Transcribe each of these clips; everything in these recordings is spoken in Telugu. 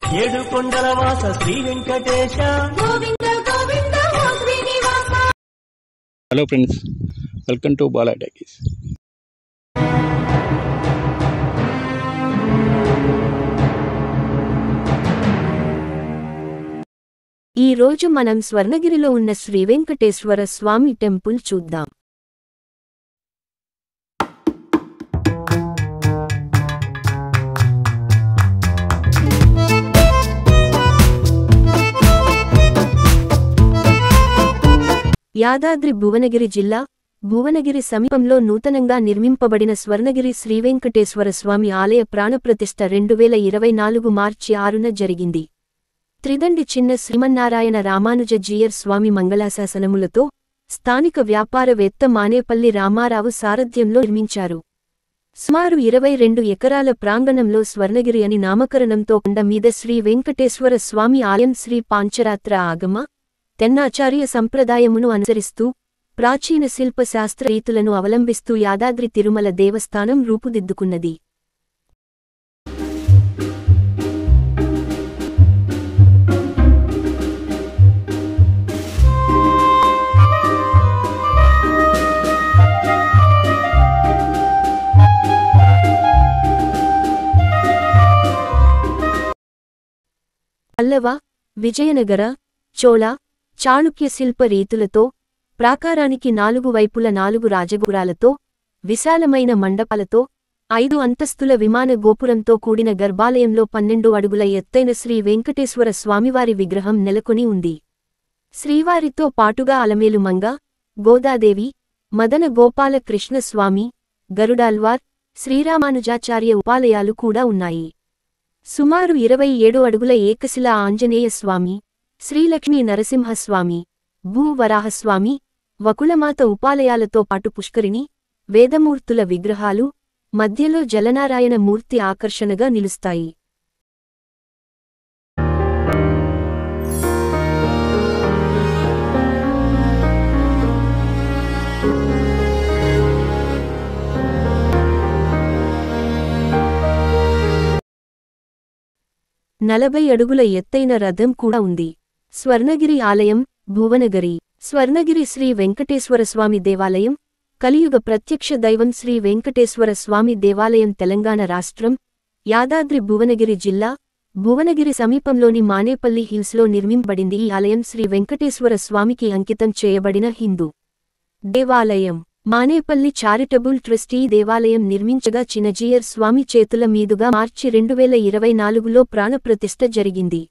ఏడు కొండల వాస శ్రీ వెంకటేశ గోవింద గోవింద ఓ Srinivasa. Hello friends, welcome to Bala talkies. ఈ రోజు మనం స్వర్ణగిరిలో ఉన్న శ్రీ వెంకటేశ్వర స్వామి టెంపుల్ చూద్దాం. యాదాద్రి భువనగిరి జిల్లా భువనగిరి సమీపంలో నూతనంగా నిర్మింపబడిన స్వర్ణగిరి శ్రీవెంకటేశ్వర స్వామి ఆలయ ప్రాణప్రతిష్ఠ 2024 మార్చి 6న జరిగింది. త్రిదండి చిన్న శ్రీమన్నారాయణ రామానుజ జీయర్ స్వామి మంగళాశాసనములతో స్థానిక వ్యాపారవేత్త మానేపల్లి రామారావు సారథ్యంలో నిర్మించారు. సుమారు 22 ఎకరాల ప్రాంగణంలో స్వర్ణగిరి అని నామకరణంతో కొండ మీద శ్రీ వెంకటేశ్వర స్వామి ఆలయం శ్రీ పాంచరాత్ర ఆగమ తెన్నాచార్య సంప్రదాయమును అనుసరిస్తూ ప్రాచీన శిల్పశాస్త్ర రీతులను అవలంబిస్తూ యాదాద్రి తిరుమల దేవస్థానం రూపుదిద్దుకున్నది. పల్లవ, విజయనగర, చోళ, చాళుక్య శిల్ప రీతులతో ప్రాకారానికి 4 వైపుల 4 రాజగోపురాలతో విశాలమైన మండపాలతో 5 అంతస్తుల విమాన గోపురంతో కూడిన గర్భాలయంలో 12 అడుగుల ఎత్తైన శ్రీ వెంకటేశ్వర స్వామివారి విగ్రహం నెలకొని ఉంది. శ్రీవారితో పాటుగా అలమేలు మంగ, గోదాదేవి, మదన గోపాల కృష్ణ స్వామి, గరుడాల్వార్, శ్రీరామానుజాచార్య ఉపాలయాలు కూడా ఉన్నాయి. సుమారు 27 అడుగుల ఏకశిలా ఆంజనేయ స్వామి, శ్రీలక్ష్మీ నరసింహస్వామి, భూవరాహస్వామి, వకుళమాత ఉపాలయాలతో పాటు పుష్కరిణి, వేదమూర్తుల విగ్రహాలు మధ్యలో జలనారాయణ మూర్తి ఆకర్షణగా నిలుస్తాయి. నలభై అడుగుల ఎత్తైన రథం కూడా ఉంది. స్వర్ణగిరి ఆలయం భువనగిరి స్వర్ణగిరి శ్రీ వెంకటేశ్వర స్వామి దేవాలయం కలియుగ ప్రత్యక్ష దైవం శ్రీ వెంకటేశ్వర స్వామి దేవాలయం తెలంగాణ రాష్ట్రం యాదాద్రి భువనగిరి జిల్లా భువనగిరి సమీపంలోని మానేపల్లి హిల్స్లో నిర్మింపబడింది. ఈ ఆలయం శ్రీ వెంకటేశ్వర స్వామికి అంకితం చేయబడిన హిందూ దేవాలయం. మానేపల్లి చారిటబుల్ ట్రస్టీ దేవాలయం నిర్మించగా చినజీయర్ స్వామి చేతుల మీదుగా మార్చి 2024లో ప్రాణప్రతిష్ఠ జరిగింది.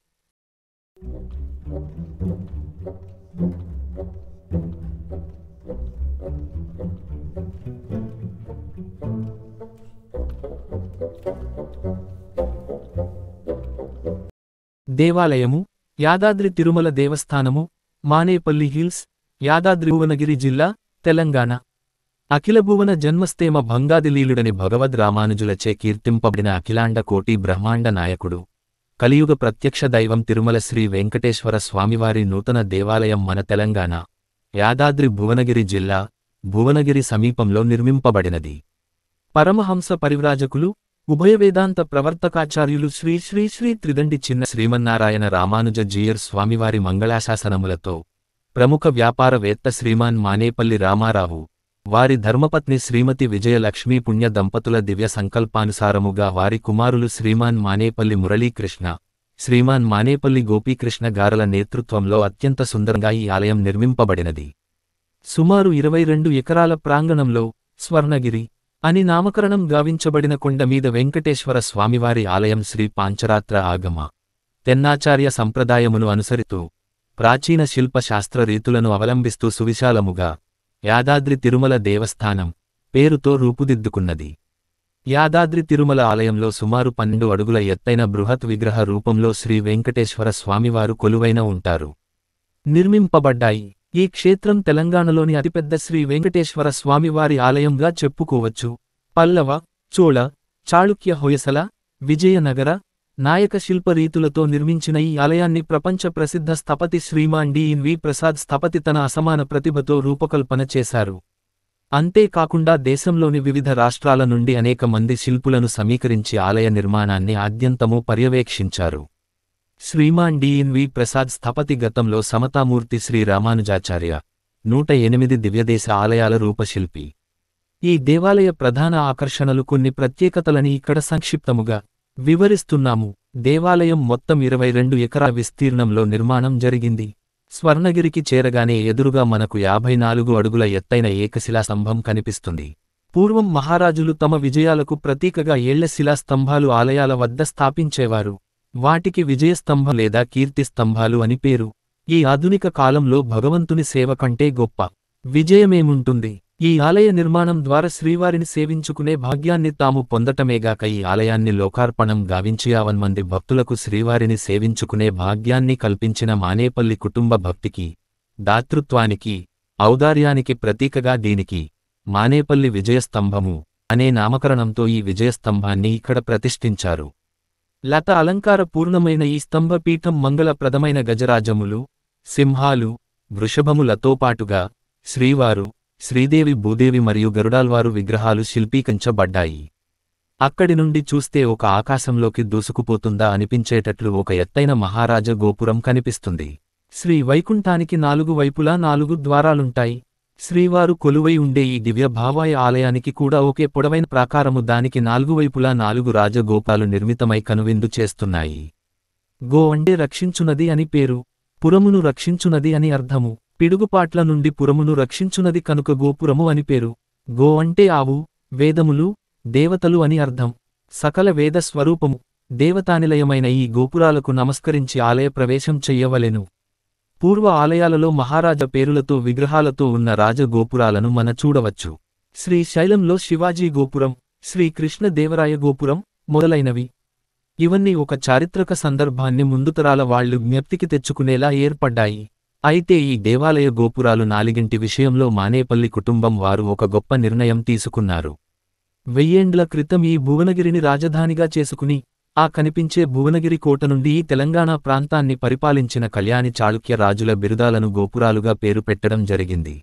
దేవాలయము యాదాద్రి తిరుమల దేవస్థానము, మానేపల్లి హిల్స్, యాదాద్రి భువనగిరి జిల్లా, తెలంగాణ. అఖిలభువన జన్మస్థేమ భంగాదిలీలుడని భగవద్ రామానుజులచే కీర్తింపబడిన అఖిలాండ కోటి బ్రహ్మాండ నాయకుడు కలియుగ ప్రత్యక్ష దైవం తిరుమల శ్రీ వెంకటేశ్వర స్వామివారి నూతన దేవాలయం మన తెలంగాణ యాదాద్రి భువనగిరి జిల్లా భువనగిరి సమీపంలో నిర్మింపబడినది. పరమహంస పరివ్రాజకులు ఉభయ వేదాంత ప్రవర్తకాచార్యులు శ్రీ శ్రీ శ్రీ త్రిదండి చిన్న శ్రీమన్నారాయణ రామానుజ జీయర్ స్వామివారి మంగళాశాసనములతో ప్రముఖ వ్యాపారవేత్త శ్రీమాన్ మానేపల్లి రామారావు వారి ధర్మపత్ని శ్రీమతి విజయలక్ష్మీ పుణ్య దంపతుల దివ్య సంకల్పానుసారముగా వారి కుమారులు శ్రీమాన్ మానేపల్లి మురళీకృష్ణ, శ్రీమాన్ మానేపల్లి గోపీకృష్ణ గారల నేతృత్వంలో అత్యంత సుందరంగా ఈ ఆలయం నిర్మింపబడినది. సుమారు 22 ఎకరాల ప్రాంగణంలో స్వర్ణగిరి అని నామకరణం గావించబడిన కొండ మీద వెంకటేశ్వర స్వామివారి ఆలయం శ్రీ పాంచరాత్ర ఆగమ తెన్నాచార్య సంప్రదాయమును అనుసరితూ ప్రాచీన శిల్ప శాస్త్ర రీతులను అవలంబిస్తూ సువిశాలముగా యాదాద్రి తిరుమల దేవస్థానం పేరుతో రూపుదిద్దుకున్నది. యాదాద్రి తిరుమల ఆలయంలో సుమారు 12 అడుగుల ఎత్తైన బృహత్ విగ్రహ రూపంలో శ్రీ వెంకటేశ్వర స్వామివారు కొలువైన ఉంటారు. నిర్మింపబడ్డాయి. ఈ క్షేత్రం తెలంగాణలోని అతిపెద్ద శ్రీ వెంకటేశ్వర స్వామివారి ఆలయంగా చెప్పుకోవచ్చు. పల్లవ, చోళ, చాళుక్య హొయసల, విజయనగర, నాయక శిల్ప రీతులతో నిర్మించిన ఈ ఆలయాన్ని ప్రపంచ ప్రసిద్ధ స్థపతి శ్రీమాన్ డి.ఎన్.వి. ప్రసాద్ స్థపతి తన అసమాన ప్రతిభతో రూపకల్పన చేశారు. అంతేకాకుండా దేశంలోని వివిధ రాష్ట్రాల నుండి అనేక మంది శిల్పులను సమీకరించి ఆలయ నిర్మాణాన్ని ఆద్యంతమూ పర్యవేక్షించారు. శ్రీమాన్ డిఎన్వి ప్రసాద్ స్థపతి గతంలో సమతామూర్తి శ్రీ రామానుజాచార్య 108 దివ్యదేశ ఆలయాల రూపశిల్పి. ఈ దేవాలయ ప్రధాన ఆకర్షణలు కొన్ని ప్రత్యేకతలని ఇక్కడ సంక్షిప్తముగా వివరిస్తున్నాము. దేవాలయం మొత్తం 22 ఎకరాల విస్తీర్ణంలో నిర్మాణం జరిగింది. స్వర్ణగిరికి చేరగానే ఎదురుగా మనకు 54 అడుగుల ఎత్తైన ఏకశిలా స్తంభం కనిపిస్తుంది. పూర్వం మహారాజులు తమ విజయాలకు ప్రతీకగా ఏళ్ల శిలాస్తంభాలు ఆలయాల వద్ద స్థాపించేవారు. వాటికి విజయస్తంభం లేదా కీర్తిస్తంభాలు అని పేరు. ఈ ఆధునిక కాలంలో భగవంతుని సేవ కంటే గొప్ప విజయమేముంటుంది? ఈ ఆలయ నిర్మాణం ద్వారా శ్రీవారిని సేవించుకునే భాగ్యాన్ని తాము పొందటమేగాక ఈ ఆలయాన్ని లోకార్పణం గావించి 50 మంది భక్తులకు శ్రీవారిని సేవించుకునే భాగ్యాన్ని కల్పించిన మానేపల్లి కుటుంబ భక్తికి, దాతృత్వానికి, ఔదార్యానికి ప్రతీకగా దీనికి మానేపల్లి విజయస్తంభము అనే నామకరణంతో ఈ విజయస్తంభాన్ని ఇక్కడ ప్రతిష్ఠించారు. లత అలంకార పూర్ణమైన ఈ స్తంభపీఠం మంగళప్రదమైన గజరాజములు, సింహాలు, వృషభములతో పాటుగా శ్రీవారు, శ్రీదేవి భూదేవి మరియు గరుడాల్వారు విగ్రహాలు శిల్పీకరించబడ్డాయి. అక్కడి నుండి చూస్తే ఒక ఆకాశంలోకి దూసుకుపోతుందా అనిపించేటట్లు ఒక ఎత్తైన మహారాజ గోపురం కనిపిస్తుంది. శ్రీ వైకుంఠానికి 4 వైపులా 4 ద్వారాలుంటాయి. శ్రీవారు కొలువై ఉండే ఈ దివ్య భావాయ ఆలయానికి కూడా ఒకే పొడవైన ప్రాకారము, దానికి 4 వైపులా 4 రాజగోపురాలు నిర్మితమై కనువిందు చేస్తున్నాయి. గో అంటే రక్షించునది అని పేరు, పురమును రక్షించునది అని అర్థము. పిడుగుపాట్ల నుండి పురమును రక్షించునది కనుక గోపురము అని పేరు. గో అంటే ఆవు, వేదములు, దేవతలు అని అర్థం. సకల వేద స్వరూపము, దేవతానిలయమైన ఈ గోపురాలకు నమస్కరించి ఆలయ ప్రవేశం చెయ్యవలెను. పూర్వ ఆలయాలలో మహారాజ పేరులతో విగ్రహాలతో ఉన్న రాజగోపురాలను మన చూడవచ్చు. శ్రీశైలంలో శివాజీ గోపురం, శ్రీకృష్ణ దేవరాయ గోపురం మొదలైనవి. ఇవన్నీ ఒక చారిత్రక సందర్భాన్ని ముందుతరాల వాళ్లు జ్ఞప్తికి తెచ్చుకునేలా ఏర్పడ్డాయి. అయితే ఈ దేవాలయ గోపురాలు 4 విషయంలో మానేపల్లి కుటుంబం వారు ఒక గొప్ప నిర్ణయం తీసుకున్నారు. 1000 ఏండ్ల క్రితం ఈ భువనగిరిని రాజధానిగా చేసుకుని ఆ కనిపించే భువనగిరి కోట నుండి ఈ తెలంగాణ ప్రాంతాన్ని పరిపాలించిన కళ్యాణి చాళుక్య రాజుల బిరుదాలను గోపురాలుగా పేరు పెట్టడం జరిగింది.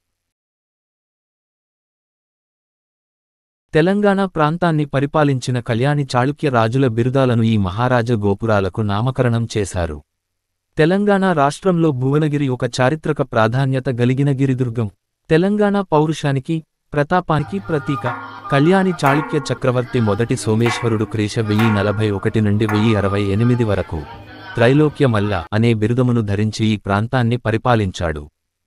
తెలంగాణ ప్రాంతాన్ని పరిపాలించిన కళ్యాణి చాళుక్య రాజుల బిరుదాలను ఈ మహారాజ గోపురాలకు నామకరణం చేశారు. తెలంగాణ రాష్ట్రంలో భువనగిరి ఒక చారిత్రక ప్రాధాన్యత గలిగిన గిరిదుర్గం. తెలంగాణ పౌరుషానికి, ప్రతాపానికి ప్రతీక. కళ్యాణి చాళుక్య చక్రవర్తి మొదటి సోమేశ్వరుడు క్రీశ 1041 నుండి 1068 వరకు త్రైలోక్య మల్ల అనే బిరుదమును ధరించి ఈ ప్రాంతాన్ని పరిపాలించాడు.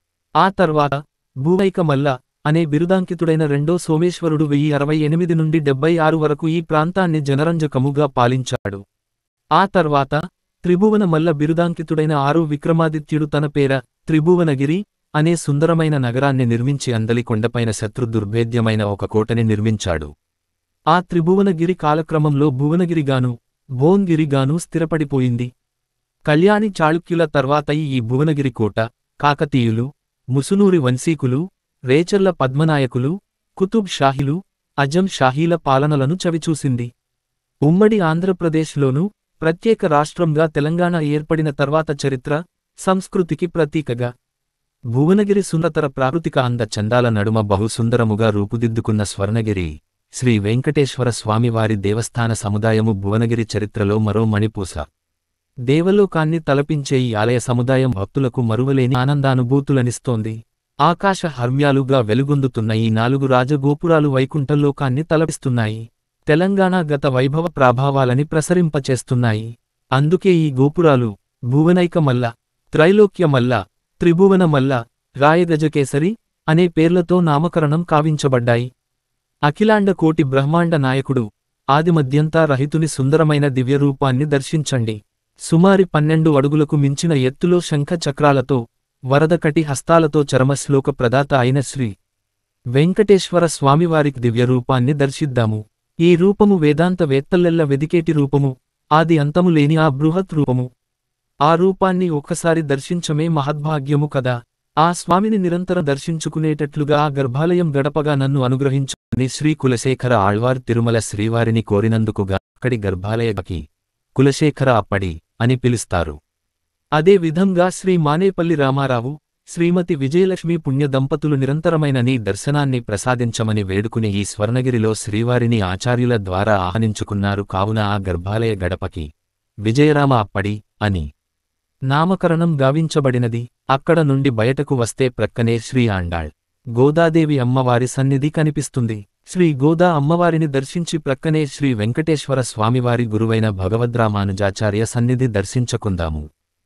ఆ తర్వాత భూవైక మల్ల అనే బిరుదాంకితుడైన రెండో సోమేశ్వరుడు 1068 నుండి 76 వరకు ఈ ప్రాంతాన్ని జనరంజకముగా పాలించాడు. ఆ తర్వాత త్రిభువన మల్ల బిరుదాంకితుడైన 6 విక్రమాదిత్యుడు తన పేర త్రిభువనగిరి అనే సుందరమైన నగరాన్ని నిర్మించి అందలి కొండపైన శత్రుదుర్భేద్యమైన ఒక కోటని నిర్మించాడు. ఆ త్రిభువనగిరి కాలక్రమంలో భువనగిరిగాను, భోన్గిరిగాను స్థిరపడిపోయింది. కళ్యాణి చాళుక్యుల తర్వాత ఈ భువనగిరి కోట కాకతీయులు, ముసునూరి వంశీకులు, రేచర్ల పద్మనాయకులు, కుతుబ్ షాహీలు, అజం షాహీల పాలనలను చవిచూసింది. ఉమ్మడి ఆంధ్రప్రదేశ్లోనూ ప్రత్యేక రాష్ట్రంగా తెలంగాణ ఏర్పడిన తర్వాత చరిత్ర, సంస్కృతికి ప్రతీకగా భువనగిరి సుందరతర ప్రాకృతిక అంద చందాల నడుమ బహుసుందరముగా రూపుదిద్దుకున్న స్వర్ణగిరి శ్రీ వెంకటేశ్వర స్వామివారి దేవస్థాన సముదాయము భువనగిరి చరిత్రలో మరో మణిపూస. దేవలోకాన్ని తలపించే ఈ ఆలయ సముదాయం భక్తులకు మరువలేని ఆనందానుభూతులనిస్తోంది. ఆకాశ హర్మ్యాలుగా వెలుగొందుతున్న ఈ 4 రాజగోపురాలు వైకుంఠలోకాన్ని తలపిస్తున్నాయి. తెలంగాణ గత వైభవ ప్రాభావాలని ప్రసరింపచేస్తున్నాయి. అందుకే ఈ గోపురాలు భువనైక మల్ల, త్రైలోక్య మల్ల, త్రిభువన మల్ల, రాయగజకేసరి అనే పేర్లతో నామకరణం కావించబడ్డాయి. అఖిలాండ కోటి బ్రహ్మాండ నాయకుడు, ఆదిమధ్యంతా రహితుని సుందరమైన దివ్యరూపాన్ని దర్శించండి. సుమారి 12 అడుగులకు మించిన ఎత్తులో శంఖ చక్రాలతో, వరదకటి హస్తాలతో చరమశ్లోక ప్రదాత అయిన శ్రీ వెంకటేశ్వర స్వామివారికి దివ్యరూపాన్ని దర్శిద్దాము. ఈ రూపము వేదాంత వేత్తలెల్ల వెదికేటి రూపము, ఆది అంతము లేని ఆ బృహత్ రూపము. ఆ రూపాన్ని ఒక్కసారి దర్శించమే మహద్భాగ్యము కదా. ఆ స్వామిని నిరంతరం దర్శించుకునేటట్లుగా ఆ గర్భాలయం గడపగా నన్ను అనుగ్రహించుని శ్రీ కులశేఖర ఆళ్వార్ తిరుమల శ్రీవారిని కోరినందుకుగా అక్కడి గర్భాలయకి కులశేఖర అప్పడి అని పిలుస్తారు. అదే విధంగా శ్రీ మానేపల్లి రామారావు, శ్రీమతి విజయలక్ష్మి పుణ్య దంపతులు నిరంతరమైన నీ దర్శనాన్ని ప్రసాదించమని వేడుకుని ఈ స్వర్ణగిరిలో శ్రీవారిని ఆచార్యుల ద్వారా ఆహ్వానించుకున్నారు. కావున ఆ గర్భాలయ గడపకి విజయరామ అప్పడి అని నామకరణం గావించబడినది. అక్కడ నుండి బయటకు వస్తే ప్రక్కనే శ్రీ ఆండాళ్ గోదాదేవి అమ్మవారి సన్నిధి కనిపిస్తుంది. శ్రీ గోదా అమ్మవారిని దర్శించి ప్రక్కనే శ్రీ వెంకటేశ్వర స్వామివారి గురువైన భగవద్రామానుజాచార్య సన్నిధి దర్శించుకుందాము.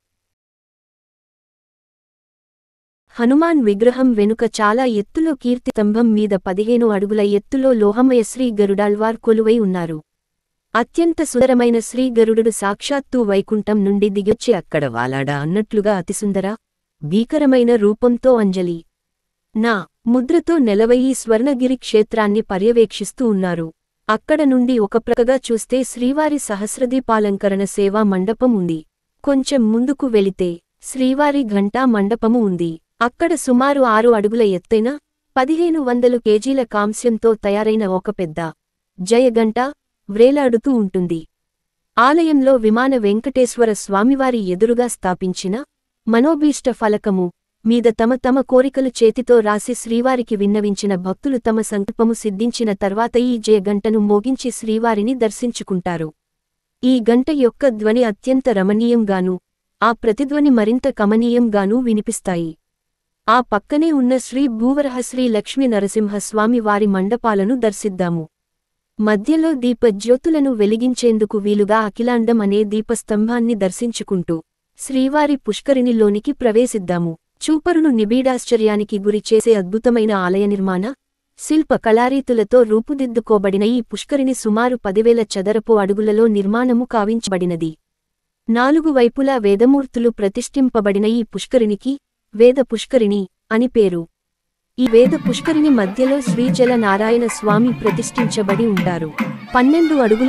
హనుమాన్ విగ్రహం వెనుక చాలా ఎత్తులో కీర్తిస్తంభం మీద 15 అడుగుల ఎత్తులో లోహమయ శ్రీ గరుడాళ్వార్ కొలువై ఉన్నారు. అత్యంత సుందరమైన శ్రీ గరుడు సాక్షాత్తు వైకుంఠం నుండి దిగొచ్చి అక్కడ వాలాడా అన్నట్లుగా అతిసుందర భీకరమైన రూపంతో అంజలి నా ముద్రతో నెలవయి స్వర్ణగిరి క్షేత్రాన్ని పర్యవేక్షిస్తూ ఉన్నారు. అక్కడ నుండి ఒక ప్రక్కగా చూస్తే శ్రీవారి సహస్రదీపాలంకరణ సేవా మండపం ఉంది. కొంచెం ముందుకు వెళితే శ్రీవారి ఘంటా మండపము ఉంది. అక్కడ సుమారు 6 అడుగుల ఎత్తైన 1500 కేజీల కాంస్యంతో తయారైన ఒక పెద్ద జయగంట వ్రేలాడుతూ ఉంటుంది. ఆలయంలో విమాన వెంకటేశ్వర స్వామివారి ఎదురుగా స్థాపించిన మనోభీష్ట ఫలకము మీద తమ కోరికలు చేతితో రాసి శ్రీవారికి విన్నవించిన భక్తులు తమ సంకల్పము సిద్ధించిన తర్వాత ఈ జయగంటను మోగించి శ్రీవారిని దర్శించుకుంటారు. ఈ గంట యొక్క ధ్వని అత్యంత రమణీయంగానూ ఆ ప్రతిధ్వని మరింత కమనీయంగానూ వినిపిస్తాయి. ఆ పక్కనే ఉన్న శ్రీ భూవరహ శ్రీ లక్ష్మీ నరసింహస్వామి వారి మండపాలను దర్శిద్దాము. మధ్యలో దీపజ్యోతులను వెలిగించేందుకు వీలుగా అఖిలాండం అనే దీపస్తంభాన్ని దర్శించుకుంటూ శ్రీవారి పుష్కరిణిలోనికి ప్రవేశిద్దాము. చూపరును నిబీడాశ్చర్యానికి గురిచేసే అద్భుతమైన ఆలయ నిర్మాణ శిల్ప కళారీతులతో రూపుదిద్దుకోబడిన ఈ పుష్కరిణి సుమారు 10,000 చదరపు అడుగులలో నిర్మాణము కావించబడినది. 4 వైపులా వేదమూర్తులు ప్రతిష్ఠింపబడిన ఈ పుష్కరిణికి వేద పుష్కరిణి అని పేరు. ఈ వేద పుష్కరిణి మధ్యలో శ్రీజల నారాయణ స్వామి ప్రతిష్ఠించబడి ఉంటారు. 12 అడుగుల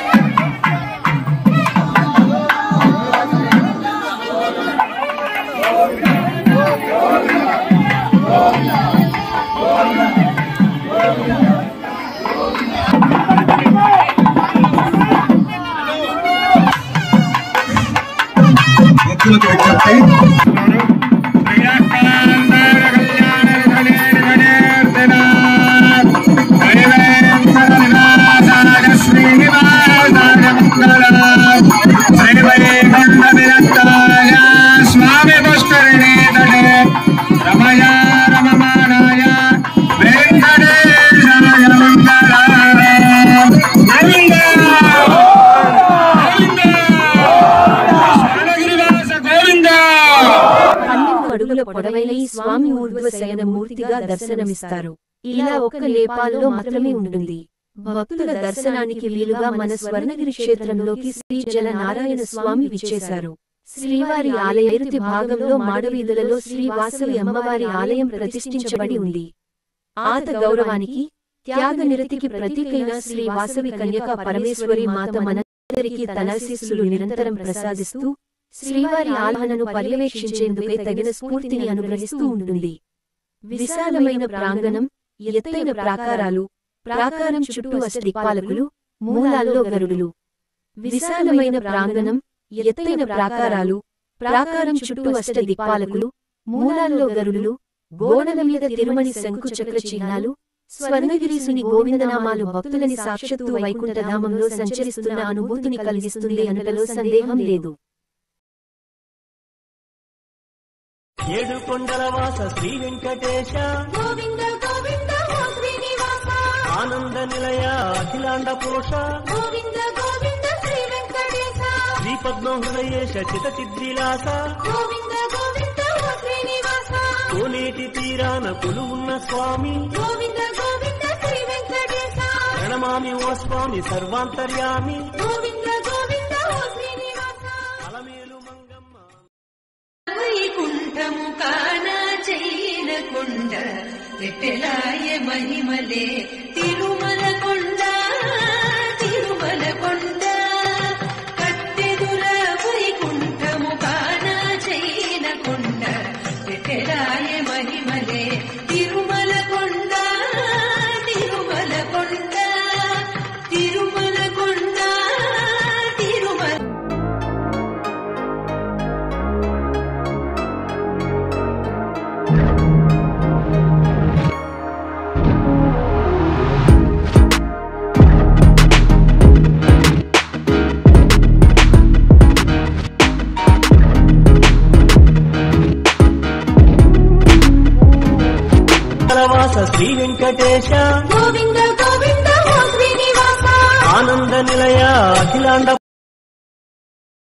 పొడవైన ఈ స్వామి ఊర్ధ్వశయన మూర్తిగా దర్శనమిస్తారు. ఇలా ఒక్క నేపాల్లో మాత్రమే ఉంటుంది. భక్తుల దర్శనానికి వీలుగా మన స్వర్ణగిరి క్షేత్రంలోకి శ్రీ జల నారాయణ స్వామి విచ్చేశారు. శ్రీవారి ఆలయ నైరుతి భాగంలో మాడవీధులలో శ్రీ వాసవి అమ్మవారి ఆలయం ప్రతిష్ఠించబడి ఉంది. ఆత గౌరవానికి త్యాగనిరతికి ప్రతీకైన శ్రీ వాసవి కన్యక పరమేశ్వరి మాత మనందరికీ తన ఆశీస్సులు నిరంతరం ప్రసాదిస్తూ శ్రీవారి ఆలహనను పర్యవేక్షించేందుకై తగిన స్ఫూర్తిని అనుగ్రహిస్తూ ఉంటుంది. విశాలమైన ప్రాంగణం, ఎత్తైన ప్రాకారాలు, ప్రాకారం చుట్టూ అష్టదిక్పాలకులు, మూలాల్లో గరుడులు. విశాలమైన ప్రాంగణం, ఎత్తైన ప్రాకారాలు, ప్రాకారం చుట్టూ అష్టదిక్పాలకులు, మూలాల్లో గరుడులు, గోడల మీద తిరుమణి శంకు చక్ర చిహ్నాలు, స్వర్ణగిరీసుని గోవిందనామాలు భక్తులని సాక్షాత్తు వైకుంఠధామంలో సంచరిస్తున్న అనుభూతిని కలిగిస్తుంది అనటలో సందేహం లేదు. ఏడు కొండల వాస శ్రీ వెంకటేశ గోవింద గోవింద ఓ శ్రీనివాస ఆనంద నిలయ అఖిలాండ పురుష గోవింద గోవింద శ్రీ వెంకటేశ శ్రీ పద్మహృదయేశ చిత చిద్విలాస గోవింద గోవింద ఓ శ్రీనివాస కోనేటి తీరాన కొలువున్న స్వామి గోవింద గోవింద శ్రీ వెంకటేశ ప్రణమామి ఓ స్వామి సర్వాంతర్యామి గోవింద గోవింద ఓ శ్రీనివాస అలమేలు మంగమ్మ వైకుంఠము కానా చెయ్యిన కొండ ఎట్టెలాయ మహిమలే తిరుమల కొండ తిరుమల కొండ కట్టెదుర వైకుంఠము కానా చెయ్యిన కొండ ఎట్టెలాయ మహిమలే తిరుమల కొండ తిరుమల కొండ తిరుమల కొండ తిరుమల శ్రీనివాస శ్రీ వెంకటేశ గోవింద గోవింద ఓ శ్రీనివాస ఆనంద నిలయ అఖిలాండ